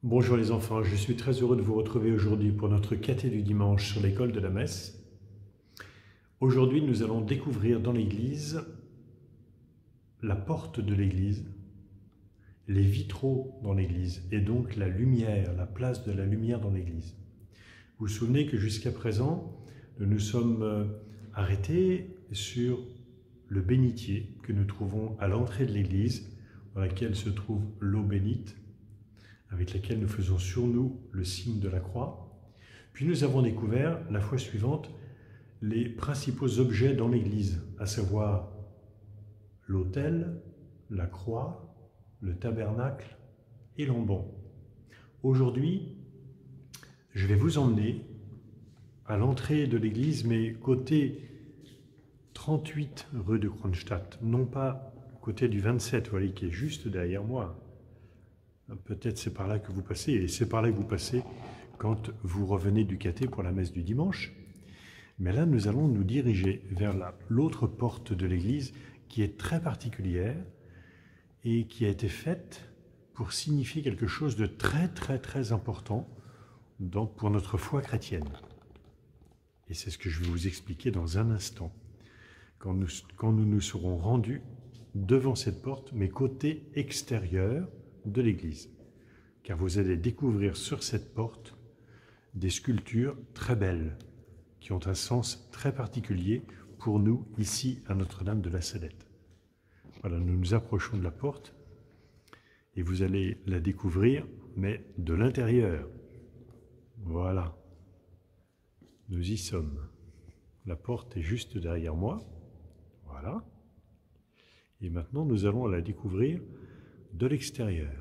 Bonjour les enfants, je suis très heureux de vous retrouver aujourd'hui pour notre caté du dimanche sur l'école de la messe. Aujourd'hui, nous allons découvrir dans l'église la porte de l'église, les vitraux dans l'église et donc la lumière, la place de la lumière dans l'église. Vous vous souvenez que jusqu'à présent, nous nous sommes arrêtés sur le bénitier que nous trouvons à l'entrée de l'église, dans laquelle se trouve l'eau bénite, avec laquelle nous faisons sur nous le signe de la croix. Puis nous avons découvert, la fois suivante, les principaux objets dans l'église, à savoir l'autel, la croix, le tabernacle et l'ambon. Aujourd'hui, je vais vous emmener à l'entrée de l'église, mais côté 38 rue de Kronstadt, non pas côté du 27, vous voyez, qui est juste derrière moi. Peut-être c'est par là que vous passez, et c'est par là que vous passez quand vous revenez du caté pour la messe du dimanche. Mais là, nous allons nous diriger vers l'autre porte de l'église qui est très particulière et qui a été faite pour signifier quelque chose de très important pour notre foi chrétienne. Et c'est ce que je vais vous expliquer dans un instant, quand nous nous serons rendus devant cette porte, mais côté extérieur de l'église. Car vous allez découvrir sur cette porte des sculptures très belles, qui ont un sens très particulier pour nous, ici, à Notre-Dame de la Salette. Voilà, nous nous approchons de la porte, et vous allez la découvrir, mais de l'intérieur. Voilà. Nous y sommes. La porte est juste derrière moi. Voilà. Et maintenant, nous allons la découvrir de l'extérieur.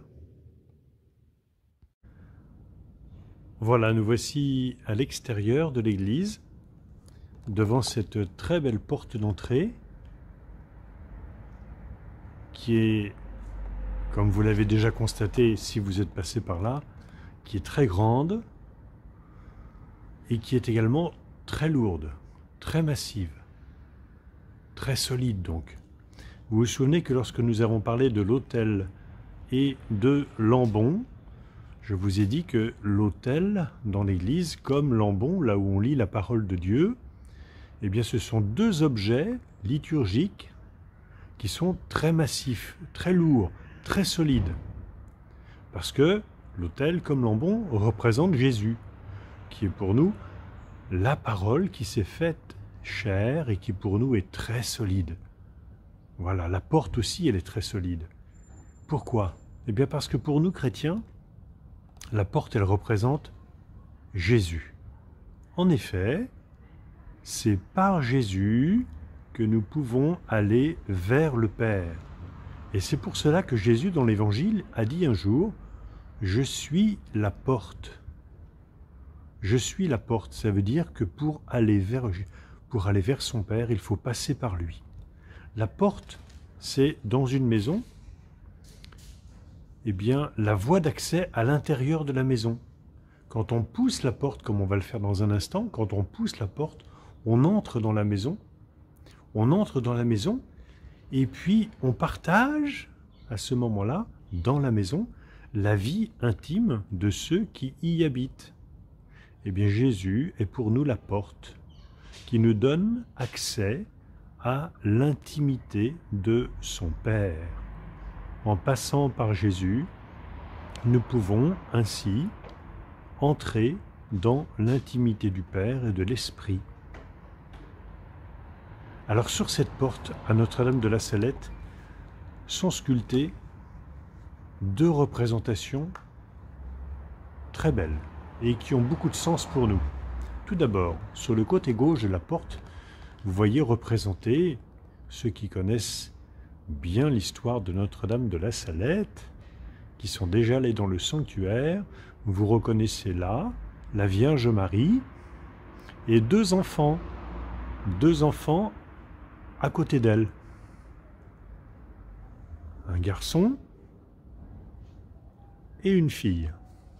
Voilà, nous voici à l'extérieur de l'église, devant cette très belle porte d'entrée, qui est, comme vous l'avez déjà constaté si vous êtes passé par là, qui est très grande et qui est également très lourde, très massive, très solide donc. Vous vous souvenez que lorsque nous avons parlé de l'autel et de l'ambon, je vous ai dit que l'autel dans l'église, comme l'ambon, là où on lit la parole de Dieu, eh bien ce sont deux objets liturgiques qui sont très massifs, très lourds, très solides. Parce que l'autel, comme l'ambon, représente Jésus, qui est pour nous la parole qui s'est faite chair et qui pour nous est très solide. Voilà, la porte aussi, elle est très solide. Pourquoi? Eh bien parce que pour nous chrétiens, la porte, elle représente Jésus. En effet, c'est par Jésus que nous pouvons aller vers le Père. Et c'est pour cela que Jésus, dans l'Évangile, a dit un jour, « Je suis la porte ». Je suis la porte, ça veut dire que pour aller vers son Père, il faut passer par lui. La porte, c'est dans une maison, eh bien, la voie d'accès à l'intérieur de la maison. Quand on pousse la porte, comme on va le faire dans un instant, quand on pousse la porte, on entre dans la maison, et puis on partage, à ce moment-là, dans la maison, la vie intime de ceux qui y habitent. Eh bien, Jésus est pour nous la porte qui nous donne accès à l'intimité de son Père. En passant par Jésus, nous pouvons ainsi entrer dans l'intimité du Père et de l'Esprit. Alors sur cette porte, à Notre-Dame de la Salette, sont sculptées deux représentations très belles et qui ont beaucoup de sens pour nous. Tout d'abord, sur le côté gauche de la porte, vous voyez représenter ceux qui connaissent bien l'histoire de Notre-Dame de la Salette, qui sont déjà allés dans le sanctuaire. Vous reconnaissez là la Vierge Marie et deux enfants à côté d'elle. Un garçon et une fille.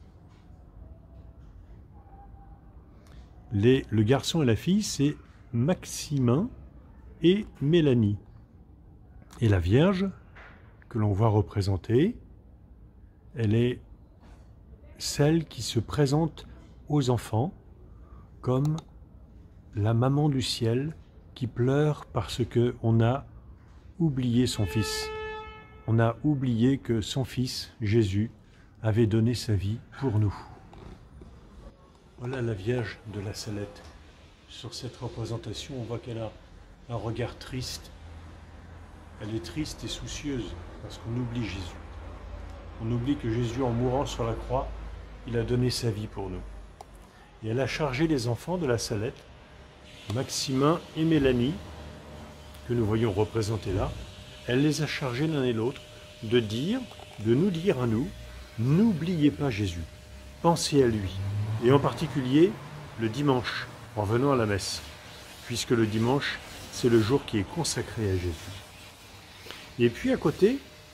Le garçon et la fille, c'est Maximin et Mélanie. Et la Vierge, que l'on voit représenter, elle est celle qui se présente aux enfants comme la maman du ciel qui pleure parce qu'on a oublié son fils. On a oublié que son fils, Jésus, avait donné sa vie pour nous. Voilà la Vierge de la Salette. Sur cette représentation, on voit qu'elle a un regard triste. Elle est triste et soucieuse parce qu'on oublie Jésus. On oublie que Jésus, en mourant sur la croix, il a donné sa vie pour nous. Et elle a chargé les enfants de la Salette, Maximin et Mélanie, que nous voyons représentés là, elle les a chargés l'un et l'autre de nous dire à nous, n'oubliez pas Jésus, pensez à lui. Et en particulier, le dimanche, en venant à la messe, puisque le dimanche, c'est le jour qui est consacré à Jésus. Et puis à côté,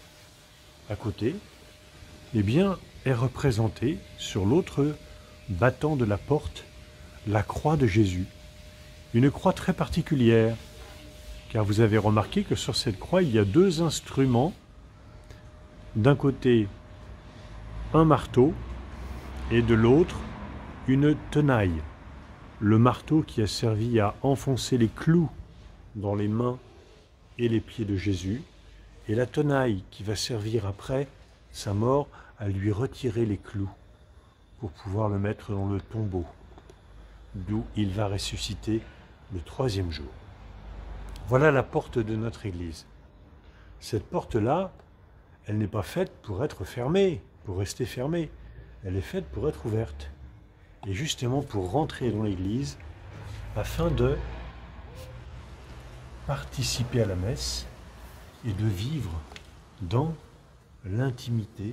eh bien, est représentée sur l'autre battant de la porte, la croix de Jésus. Une croix très particulière, car vous avez remarqué que sur cette croix, il y a deux instruments. D'un côté, un marteau, et de l'autre, une tenaille. Le marteau qui a servi à enfoncer les clous dans les mains et les pieds de Jésus, et la tenaille qui va servir après sa mort à lui retirer les clous pour pouvoir le mettre dans le tombeau, d'où il va ressusciter le troisième jour. Voilà la porte de notre Église. Cette porte-là, elle n'est pas faite pour être fermée, pour rester fermée. Elle est faite pour être ouverte. Et justement pour rentrer dans l'Église, afin de participer à la messe et de vivre dans l'intimité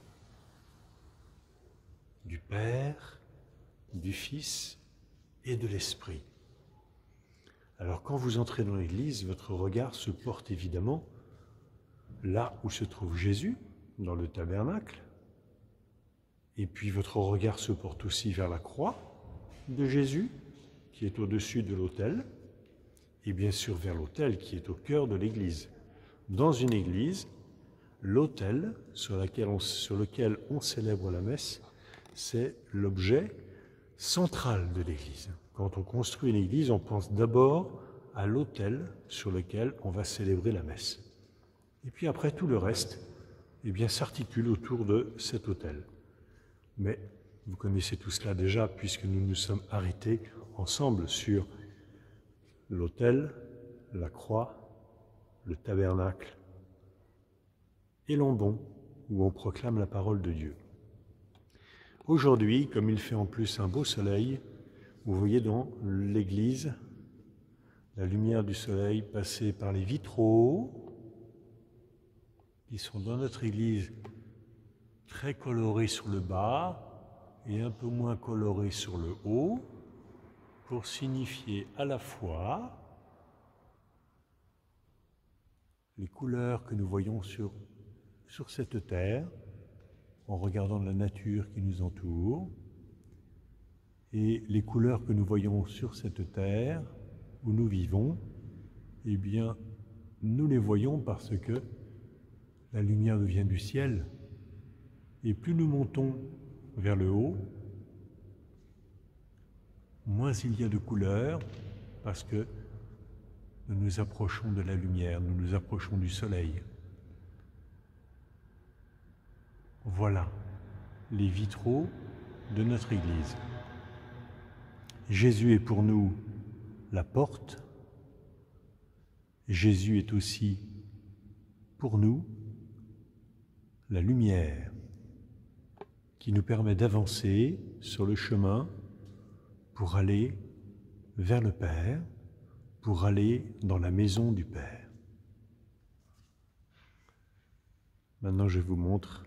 du Père, du Fils et de l'Esprit. Alors quand vous entrez dans l'Église, votre regard se porte évidemment là où se trouve Jésus, dans le tabernacle, et puis votre regard se porte aussi vers la croix de Jésus, qui est au-dessus de l'autel, et bien sûr vers l'autel qui est au cœur de l'Église. Dans une Église, l'autel sur lequel on célèbre la messe, c'est l'objet central de l'Église. Quand on construit une Église, on pense d'abord à l'autel sur lequel on va célébrer la messe. Et puis après, tout le reste eh bien, s'articule autour de cet autel. Mais vous connaissez tout cela déjà, puisque nous nous sommes arrêtés ensemble sur l'autel, la croix, le tabernacle et l'ambon, où on proclame la parole de Dieu. Aujourd'hui, comme il fait en plus un beau soleil, vous voyez dans l'église la lumière du soleil passer par les vitraux qui sont dans notre église très colorés sur le bas et un peu moins colorés sur le haut pour signifier à la fois les couleurs que nous voyons sur cette terre en regardant la nature qui nous entoure et les couleurs que nous voyons sur cette terre où nous vivons, eh bien, nous les voyons parce que la lumière vient du ciel. Et plus nous montons vers le haut, moins il y a de couleurs parce que nous nous approchons de la lumière, nous nous approchons du soleil. Voilà les vitraux de notre Église. Jésus est pour nous la porte. Jésus est aussi pour nous la lumière qui nous permet d'avancer sur le chemin pour aller vers le Père, pour aller dans la maison du Père. Maintenant, je vous montre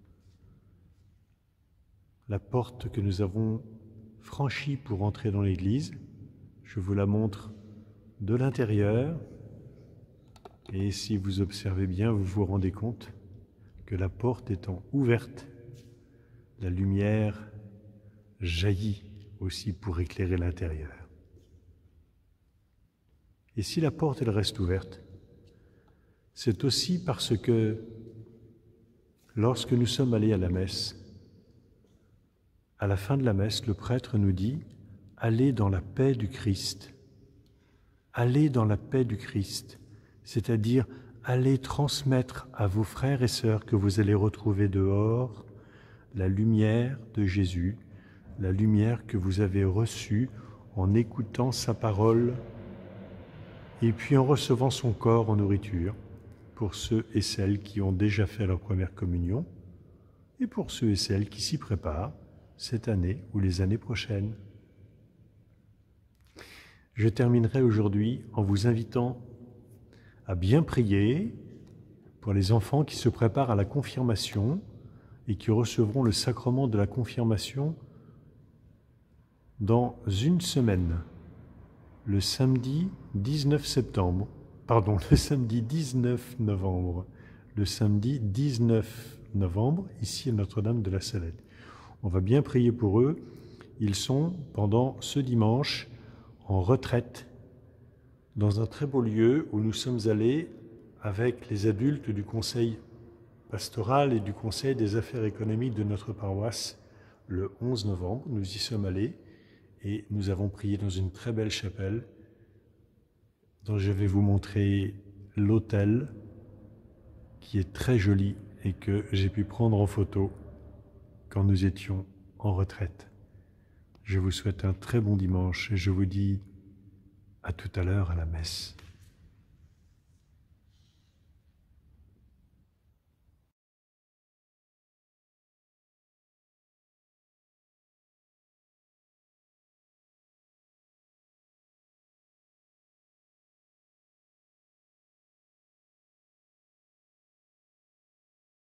la porte que nous avons franchie pour entrer dans l'église. Je vous la montre de l'intérieur. Et si vous observez bien, vous vous rendez compte que la porte étant ouverte, la lumière jaillit aussi pour éclairer l'intérieur. Et si la porte, elle reste ouverte, c'est aussi parce que lorsque nous sommes allés à la messe, À la fin de la messe, le prêtre nous dit « Allez dans la paix du Christ ». Allez dans la paix du Christ, c'est-à-dire allez transmettre à vos frères et sœurs que vous allez retrouver dehors la lumière de Jésus, la lumière que vous avez reçue en écoutant sa parole et puis en recevant son corps en nourriture pour ceux et celles qui ont déjà fait leur première communion et pour ceux et celles qui s'y préparent cette année ou les années prochaines. Je terminerai aujourd'hui en vous invitant à bien prier pour les enfants qui se préparent à la confirmation et qui recevront le sacrement de la confirmation dans une semaine, le samedi 19 novembre, ici à Notre-Dame de la Salette. On va bien prier pour eux. Ils sont, pendant ce dimanche, en retraite, dans un très beau lieu où nous sommes allés avec les adultes du conseil pastoral et du conseil des affaires économiques de notre paroisse. Le 11 novembre, nous y sommes allés et nous avons prié dans une très belle chapelle dont je vais vous montrer l'autel qui est très joli et que j'ai pu prendre en photo quand nous étions en retraite. Je vous souhaite un très bon dimanche et je vous dis à tout à l'heure à la messe.